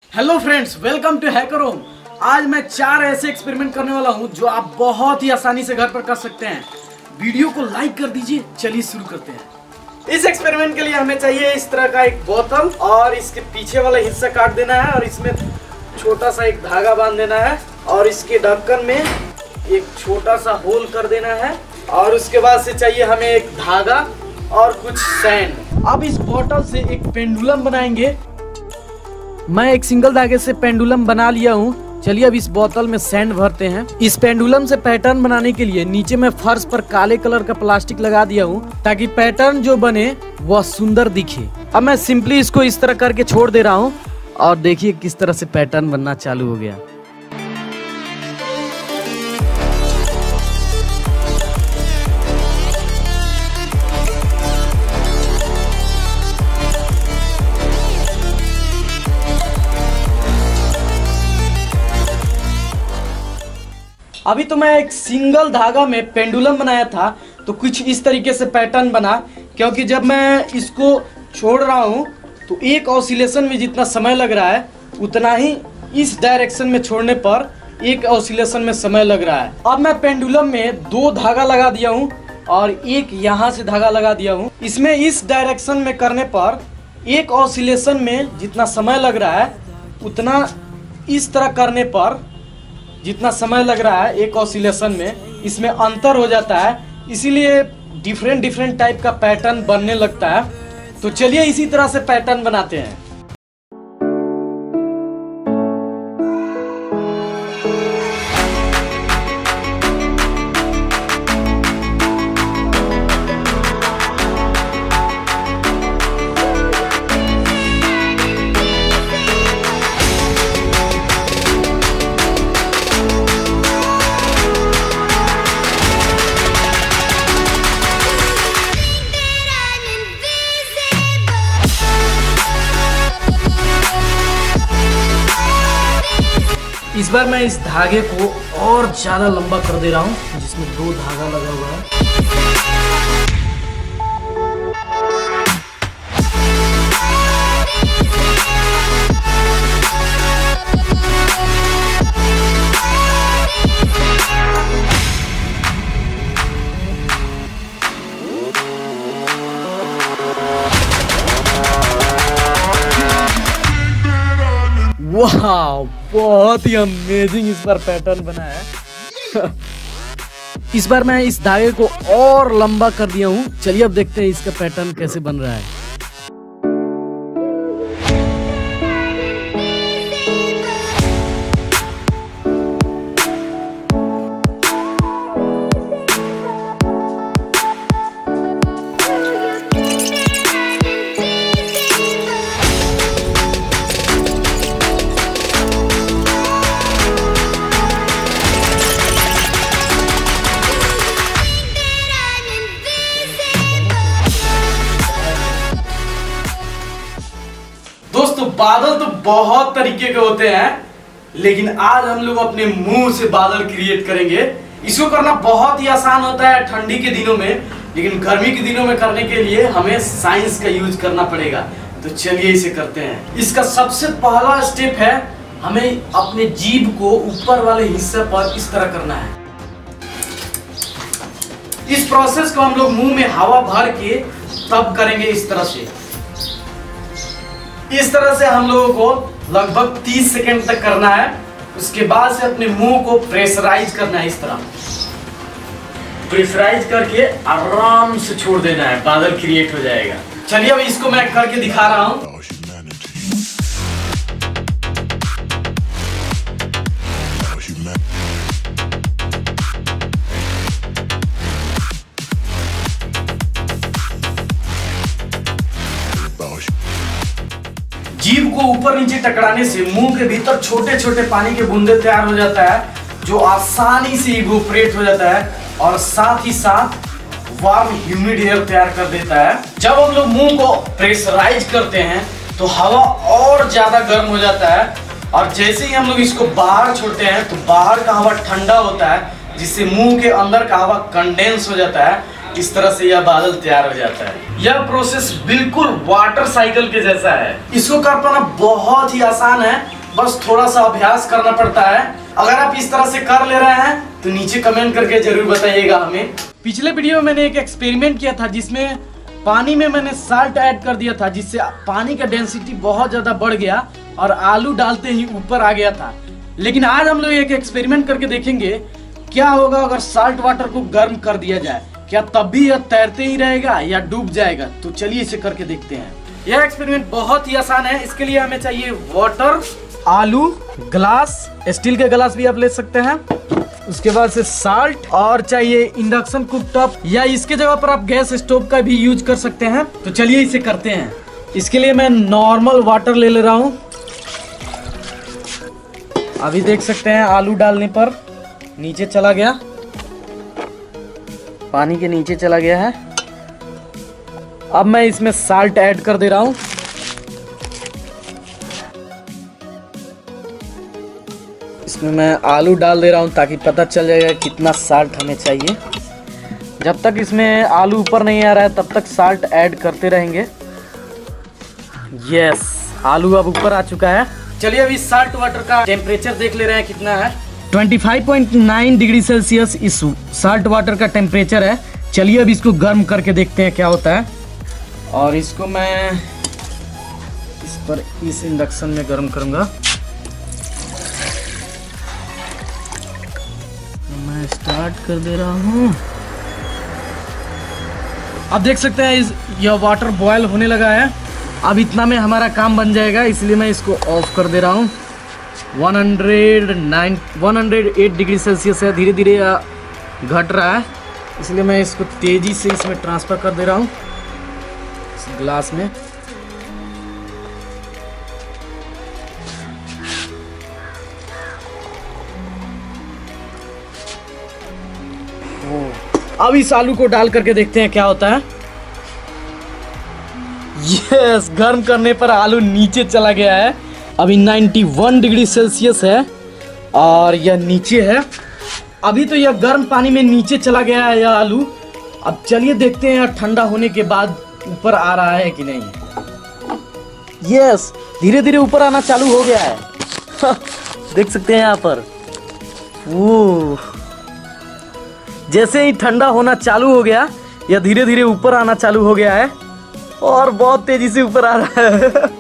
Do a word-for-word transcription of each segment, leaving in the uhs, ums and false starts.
Hello friends, welcome to hacker home. आज मैं चार ऐसे एक्सपेरिमेंट करने वाला हूं जो आप बहुत ही आसानी से घर पर कर सकते हैं। वीडियो को लाइक कर दीजिए। चलिए शुरू करते हैं। इस एक्सपेरिमेंट के लिए हमें चाहिए इस तरह का एक बोतल और इसके पीछे वाला हिस्सा काट देना है और इसमें छोटा सा एक धागा बांध देना है और इसके ढक्कन में एक छोटा सा होल कर देना है और उसके बाद से चाहिए हमें एक धागा और कुछ सैंड। अब इस बोतल से एक पेंडुलम बनाएंगे। मैं एक सिंगल धागे से पेंडुलम बना लिया हूँ। चलिए अब इस बोतल में सैंड भरते हैं। इस पेंडुलम से पैटर्न बनाने के लिए नीचे में फर्श पर काले कलर का प्लास्टिक लगा दिया हूँ ताकि पैटर्न जो बने वह सुंदर दिखे। अब मैं सिंपली इसको इस तरह करके छोड़ दे रहा हूँ और देखिए किस तरह से पैटर्न बनना चालू हो गया। अभी तो मैं एक सिंगल धागा में पेंडुलम बनाया था तो कुछ इस तरीके से पैटर्न बना, क्योंकि जब मैं इसको छोड़ रहा हूँ तो एक ऑसिलेशन में जितना समय लग रहा है उतना ही इस डायरेक्शन में छोड़ने पर एक ऑसिलेशन में समय लग रहा है। अब मैं पेंडुलम में दो धागा लगा दिया हूँ और एक यहाँ से धागा लगा दिया हूँ। इसमें इस डायरेक्शन में करने पर एक ऑसिलेशन में जितना समय लग रहा है उतना इस तरह करने पर जितना समय लग रहा है एक ऑसिलेशन में, इसमें अंतर हो जाता है। इसीलिए डिफरेंट डिफरेंट टाइप का पैटर्न बनने लगता है। तो चलिए इसी तरह से पैटर्न बनाते हैं। इस बार मैं इस धागे को और ज्यादा लंबा कर दे रहा हूँ जिसमें दो धागा लगा हुआ है। वाह, बहुत ही अमेजिंग इस बार पैटर्न बना है। इस बार मैं इस धागे को और लंबा कर दिया हूँ। चलिए अब देखते हैं इसका पैटर्न कैसे बन रहा है। दोस्तों, बादल तो बहुत तरीके के होते हैं, लेकिन आज हम लोग अपने मुंह से बादल क्रिएट करेंगे। इसको करना बहुत ही आसान होता है ठंडी के दिनों में, लेकिन गर्मी के दिनों में करने के लिए हमें साइंस का यूज करना पड़ेगा। तो चलिए इसे करते हैं। इसका सबसे पहला स्टेप है हमें अपने जीभ को ऊपर वाले हिस्से पर इस तरह करना है। इस प्रोसेस को हम लोग मुंह में हवा भर के तब करेंगे इस तरह से। इस तरह से हम लोगों को लगभग तीस सेकंड तक करना है। उसके बाद से अपने मुंह को प्रेशराइज करना है। इस तरह प्रेशराइज करके आराम से छोड़ देना है, बादल क्रिएट हो जाएगा। चलिए अब इसको मैं करके दिखा रहा हूं। जीभ को ऊपर नीचे टकराने से मुंह के भीतर छोटे छोटे पानी के बूंदे तैयार हो जाता है, जो आसानी से इवोपरेट हो जाता है और साथ ही साथ वार्म ह्यूमिड एयर तैयार कर देता है। जब हम लोग मुंह को प्रेशराइज करते हैं तो हवा और ज्यादा गर्म हो जाता है और जैसे ही हम लोग इसको बाहर छोड़ते हैं तो बाहर का हवा ठंडा होता है, जिससे मुंह के अंदर का हवा कंडेंस हो जाता है इस तरह से यह बादल तैयार हो जाता है। यह प्रोसेस बिल्कुल वाटर साइकिल के जैसा है। इसको कर पाना बहुत ही आसान है, बस थोड़ा सा अभ्यास करना पड़ता है। अगर आप इस तरह से कर ले रहे हैं तो नीचे कमेंट करके जरूर बताइएगा हमें। पिछले वीडियो में मैंने एक एक्सपेरिमेंट किया था जिसमें पानी में मैंने साल्ट ऐड कर दिया था, जिससे पानी का डेंसिटी बहुत ज्यादा बढ़ गया और आलू डालते ही ऊपर आ गया था। लेकिन आज हम लोग एक एक्सपेरिमेंट करके देखेंगे क्या होगा अगर साल्ट वाटर को गर्म कर दिया जाए। क्या तब भी यह तैरते ही रहेगा या डूब जाएगा? तो चलिए इसे करके देखते हैं। यह एक्सपेरिमेंट बहुत ही आसान है। इसके लिए हमें चाहिए वाटर, आलू, ग्लास, स्टील के ग्लास भी आप ले सकते हैं, उसके बाद से साल्ट, और चाहिए इंडक्शन कुकटॉप या इसके जगह पर आप गैस स्टोव का भी यूज कर सकते हैं। तो चलिए इसे करते हैं। इसके लिए मैं नॉर्मल वाटर ले ले रहा हूँ। अभी देख सकते हैं आलू डालने पर नीचे चला गया, पानी के नीचे चला गया है। अब मैं इसमें साल्ट ऐड कर दे रहा हूं। इसमें मैं आलू डाल दे रहा हूं ताकि पता चल जाएगा कितना साल्ट हमें चाहिए। जब तक इसमें आलू ऊपर नहीं आ रहा है तब तक साल्ट ऐड करते रहेंगे। यस, आलू अब ऊपर आ चुका है। चलिए अभी साल्ट वाटर का टेम्परेचर देख ले रहे हैं कितना है। पच्चीस पॉइंट नौ डिग्री सेल्सियस इस साल्ट वाटर का टेम्परेचर है। चलिए अब इसको गर्म करके देखते हैं क्या होता है। और इसको मैं इस पर इस इंडक्शन में गर्म करूंगा। मैं स्टार्ट कर दे रहा हूँ। अब देख सकते हैं इस यह वाटर बॉयल होने लगा है। अब इतना में हमारा काम बन जाएगा, इसलिए मैं इसको ऑफ कर दे रहा हूँ। एक सौ नौ एक सौ आठ डिग्री सेल्सियस है, धीरे धीरे घट रहा है, इसलिए मैं इसको तेजी से इसमें ट्रांसफर कर दे रहा हूँ इस ग्लास में। अब इस आलू को डाल करके देखते हैं क्या होता है। यस, गर्म करने पर आलू नीचे चला गया है। अभी इक्यानवे डिग्री सेल्सियस है और यह नीचे है। अभी तो यह गर्म पानी में नीचे चला गया है यह आलू। अब चलिए देखते हैं ठंडा होने के बाद ऊपर आ रहा है कि नहीं। यस, धीरे धीरे ऊपर आना चालू हो गया है। देख सकते हैं यहाँ पर। ओह, जैसे ही ठंडा होना चालू हो गया यह धीरे धीरे ऊपर आना चालू हो गया है और बहुत तेजी से ऊपर आ रहा है।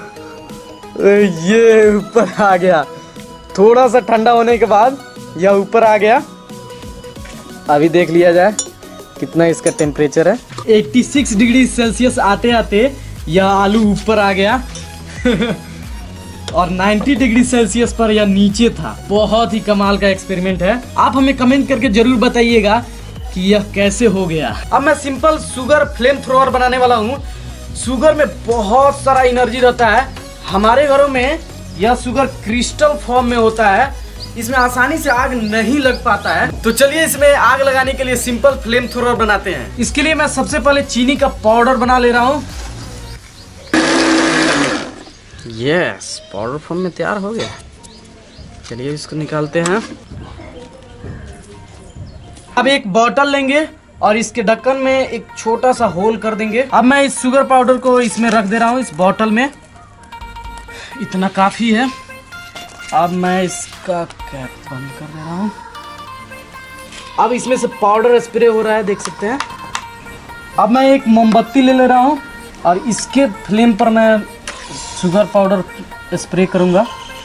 ये ऊपर आ गया। थोड़ा सा ठंडा होने के बाद यह ऊपर आ गया। अभी देख लिया जाए कितना इसका टेम्परेचर है। छियासी डिग्री सेल्सियस आते आते यह आलू ऊपर आ गया और नब्बे डिग्री सेल्सियस पर यह नीचे था। बहुत ही कमाल का एक्सपेरिमेंट है। आप हमें कमेंट करके जरूर बताइएगा कि यह कैसे हो गया। अब मैं सिंपल शुगर फ्लेम थ्रोअर बनाने वाला हूँ। शुगर में बहुत सारा एनर्जी रहता है। हमारे घरों में यह शुगर क्रिस्टल फॉर्म में होता है, इसमें आसानी से आग नहीं लग पाता है। तो चलिए इसमें आग लगाने के लिए सिंपल फ्लेम थ्रोअर बनाते हैं। इसके लिए मैं सबसे पहले चीनी का पाउडर बना ले रहा हूँ। यस, पाउडर फॉर्म में तैयार हो गया। चलिए इसको निकालते हैं। अब एक बोतल लेंगे और इसके ढक्कन में एक छोटा सा होल कर देंगे। अब मैं इस शुगर पाउडर को इसमें रख दे रहा हूँ इस बोतल में। इतना काफी है। अब मैं इसका कैप बंद कर दे रहा हूँ। अब इसमें से पाउडर स्प्रे हो रहा है, देख सकते हैं। अब मैं एक मोमबत्ती ले ले रहा हूँ और इसके फ्लेम पर मैं शुगर पाउडर स्प्रे करूंगा।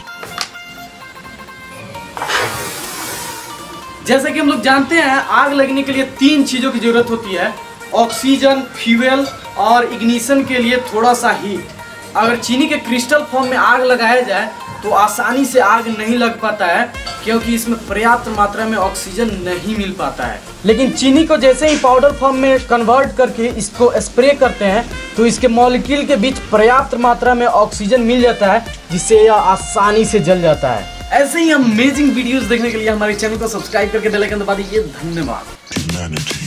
जैसे कि हम लोग जानते हैं आग लगने के लिए तीन चीजों की जरूरत होती है, ऑक्सीजन, फ्यूल और इग्निशन के लिए थोड़ा सा हीट। अगर चीनी के क्रिस्टल फॉर्म में आग लगाया जाए तो आसानी से आग नहीं लग पाता है, क्योंकि इसमें पर्याप्त मात्रा में ऑक्सीजन नहीं मिल पाता है। लेकिन चीनी को जैसे ही पाउडर फॉर्म में कन्वर्ट करके इसको स्प्रे करते हैं तो इसके मॉलिक्यूल के बीच पर्याप्त मात्रा में ऑक्सीजन मिल जाता है, जिससे यह आसानी से जल जाता है। ऐसे ही अमेजिंग वीडियोस देखने के लिए हमारे चैनल को सब्सक्राइब करके बेल आइकन दबा दीजिए। धन्यवाद।